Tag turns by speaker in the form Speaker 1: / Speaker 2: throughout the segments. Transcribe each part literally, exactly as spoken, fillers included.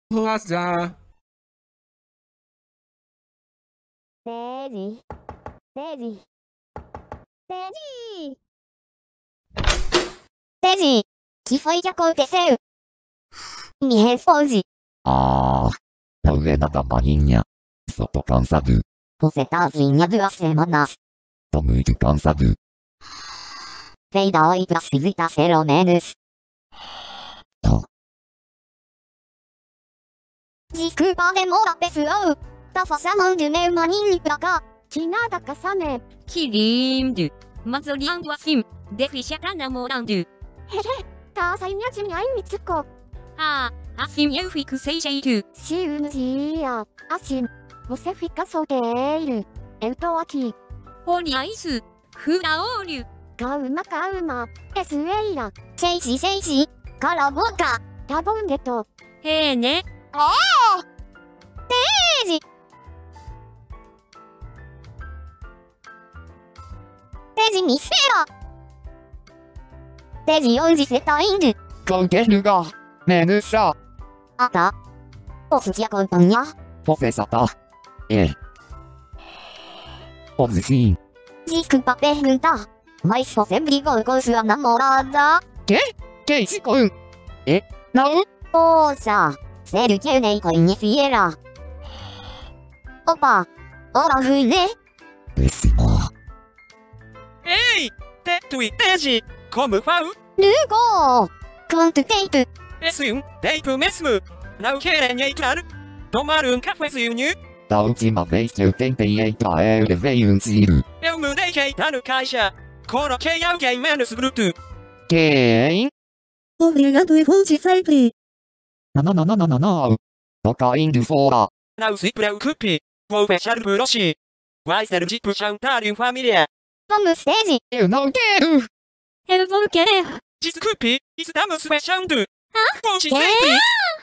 Speaker 1: Rosa.
Speaker 2: Teddy. Teddy. Teddy. Teddy. Que foi que aconteceu? Me responde.
Speaker 3: Ah, não é nada maninha. Só tô cansado.
Speaker 2: Você tá assim há duas semanas.
Speaker 3: Tô muito cansado.
Speaker 2: Vem daí pra se visitar pelo menos.
Speaker 3: Tá.
Speaker 2: Desculpa a demora, pessoal. Tava chamando meu maninho pra cá. De nada, caçané.
Speaker 4: Que lindo! Mas olhando assim, deve estar namorando.
Speaker 2: Tá saindo de minha Mitsuko.
Speaker 4: Ah, assim eu fico sem jeito.
Speaker 2: Se um dia, assim, você fica solteiro. Eu tô aqui.
Speaker 4: Olha isso! Fura olho!
Speaker 2: Calma, calma. É zoeira. Gente, gente. Cala a boca. Tá bom, Neto.
Speaker 4: É, né?
Speaker 2: Oh! Teddy! Teddy, me espera! Teddy, onde você tá indo?
Speaker 3: Qualquer lugar, menos só.
Speaker 2: Ah, tá. Posso te acompanhar?
Speaker 3: Você só tá. É. Pode sim.
Speaker 2: Desculpa perguntar, mas você brigou com sua namorada?
Speaker 3: Que isso com? É? Não?
Speaker 2: Poxa, sério que eu nem conheci ela. Opa, ora ruim,
Speaker 3: Péssimo.
Speaker 5: Ei, Teto e Teddy, como vão?
Speaker 2: Lugo! Quanto tempo?
Speaker 5: Esse um tempo mesmo. Não querem entrar? Tomar um cafezinho?
Speaker 3: Da última vez que eu tentei entrar, eu levei um tiro.
Speaker 5: Eu mudei quem tá no caixa. Coloquei alguém menos bruto.
Speaker 3: Quem?
Speaker 6: Obrigado e volte sempre.
Speaker 3: Não, não, não, não, não, não. Tô caindo fora.
Speaker 5: Não se preocupe. Vou fechar por hoje. Vai ser tipo jantar em família.
Speaker 2: Vamos, Teddy!
Speaker 3: Eu não quero.
Speaker 4: Eu vou querer.
Speaker 5: Desculpe, estamos fechando.
Speaker 4: Ah?
Speaker 5: Volte
Speaker 4: Quê?
Speaker 5: sempre.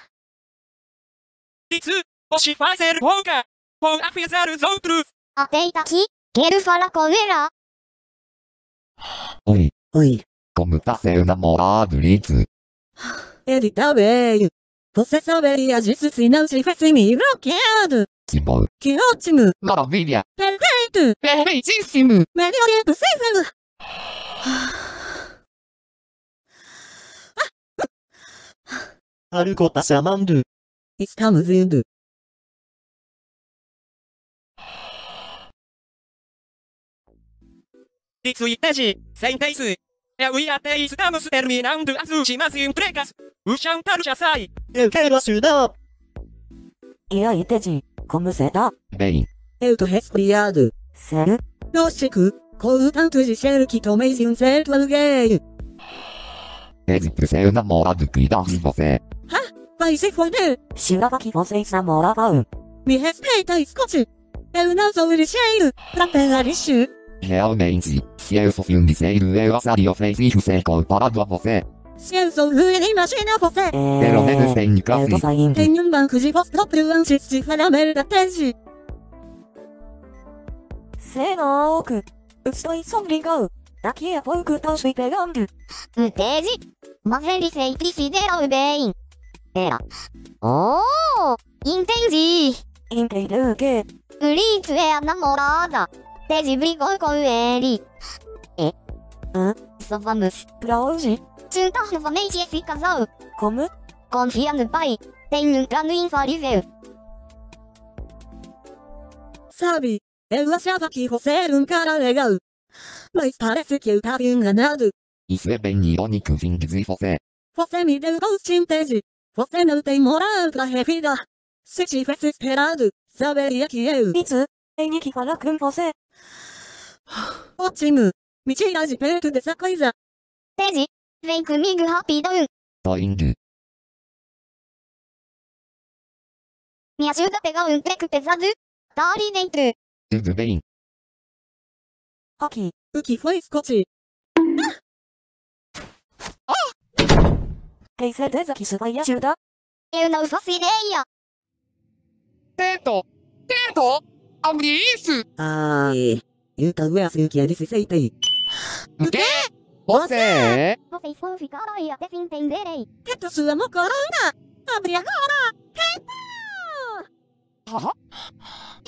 Speaker 5: Isso, hoje vai ser folga. Vou avisar os outros.
Speaker 2: Ateita aqui, quero falar com ela.
Speaker 3: Oi,
Speaker 6: Oi,
Speaker 3: como tá seu namorado, Litz?
Speaker 6: ele tá bem. Você saberia disso se não tivesse me bloqueado.
Speaker 3: Que bom.
Speaker 6: Que ótimo.
Speaker 3: Maravilha.
Speaker 6: Perfeito.
Speaker 3: Perfeitíssimo.
Speaker 6: Melhor impossível.
Speaker 7: Haruko tá chamando.
Speaker 6: Estamos indo.
Speaker 5: Isso e Teddy, sentem-se. Eu e até estamos terminando as últimas entregas. O jantar já sai.
Speaker 7: Eu quero ajudar.
Speaker 6: E aí, Teddy? Como você tá?
Speaker 3: Bem,
Speaker 6: Eu tô resfriado.
Speaker 2: Sério?
Speaker 6: Lógico. Com o tanto de cheiro que tomei de um certo aluguel.
Speaker 3: pede pro seu namorado cuidar de você.
Speaker 6: Vai se foder.
Speaker 2: Jurava que vocês namoravam.
Speaker 6: Me respeita, escute. Eu não sou lixeiro pra pegar lixo.
Speaker 3: Realmente, se eu fosse um lixeiro, eu acharia o feitiço ser comparado a você.
Speaker 6: Se eu sou ruim, imagina você.
Speaker 3: Pelo menos tem classe.
Speaker 2: saindo.
Speaker 6: Tem um banco de voz próprio antes de falar merda, Teddy.
Speaker 2: Seroku, estou sobrigado. Daqui a pouco tô te pegando. O Teddy? Mas ele sempre se deu bem. Era. Oh, entendi. Entendeu o quê? O Litz é a namorada. Teddy brigou com ele. É? Hã? Só vamos. Pra onde? Juntar novamente esse casal. Como? Confia no pai. Tem um plano infalível.
Speaker 6: Sabe, eu achava que você era um cara legal. Mas parece que eu tava enganado.
Speaker 3: Isso é bem irônico vindo de você.
Speaker 6: Você me deu ghosting, Teddy. Você não tem moral pra revidar. Se tivesse esperado, saberia que eu...
Speaker 2: Litz, tenho que falar com você.
Speaker 6: Ótimo. Me tira de perto dessa coisa.
Speaker 2: Teddy, vem comigo rapidão.
Speaker 3: Tô indo.
Speaker 2: Me ajuda a pegar um treco pesado? Tá ali dentro.
Speaker 3: Tudo bem.
Speaker 2: Ok.
Speaker 6: O que foi, Scott?
Speaker 2: Tem certeza que isso vai ajudar? Eu não faço ideia.
Speaker 3: Teto! Teto! Abre isso!
Speaker 6: Ai, então é assim que eles se sentem.
Speaker 3: O quê? Você?
Speaker 2: Vocês vão ficar aí até se entenderem.
Speaker 6: Reto sua mocorona! Abre agora!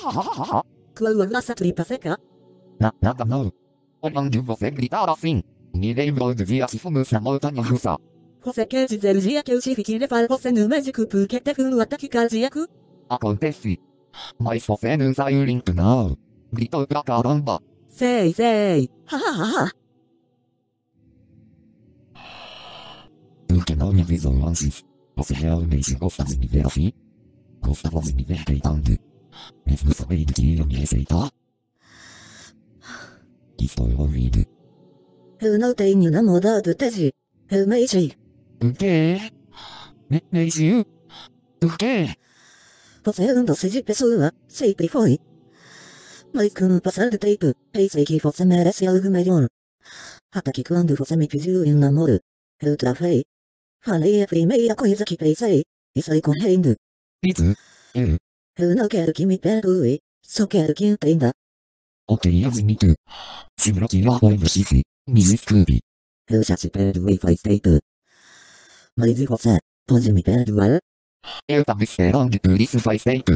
Speaker 3: Hahaha.
Speaker 6: Qual la tripa seca?
Speaker 3: Na, nada não. Onde você gritar assim? Me lembrou do dia que fomos na montanha russa.
Speaker 6: Você quer dizer o dia que eu tive que levar você no médico porque teve um ataque cardíaco?
Speaker 3: Acontece. Mas você não saiu limpo não. Gritou pra caramba.
Speaker 6: Sei, sei. Hahaha.
Speaker 3: Por que não me avisou antes? Você realmente gosta de me ver assim? Gostava de me ver deitando. Mesmo sabendo que ia me receitar? Estou ouvindo.
Speaker 6: Eu não tenho namorado, Ted. Eu meiji.
Speaker 3: O quê? Me, Meiji? O quê?
Speaker 6: Você é um doce de pessoa, sempre foi. Mas com o passar do tempo, pensei que você merece algo melhor. Até que quando você me pediu em namoro, eu travei. Falei a primeira coisa que pensei, e saí correndo.
Speaker 3: Isso? Eu?
Speaker 6: Eu não quero que me perdoe, só quero que entenda.
Speaker 3: Ok, admito. Se bloquear o M X, me desculpe.
Speaker 6: Eu já te perdoei faz tempo. Mas e você, pode me perdoar?
Speaker 3: Eu tava esperando por isso faz tempo.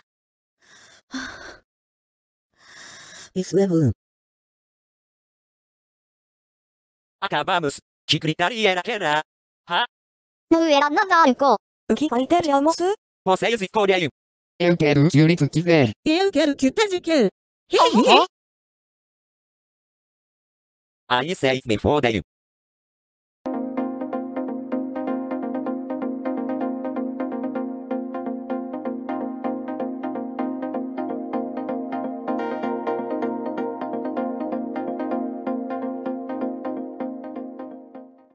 Speaker 6: Isso é bom.
Speaker 5: Acabamos de gritaria na guerra.
Speaker 2: の上らなんだある子。浮き書いてじゃもす
Speaker 5: Vocês escolhem.
Speaker 3: Eu quero o que o Lito quiser.
Speaker 6: Eu quero que o Ted quer.
Speaker 5: Aí vocês me fodem.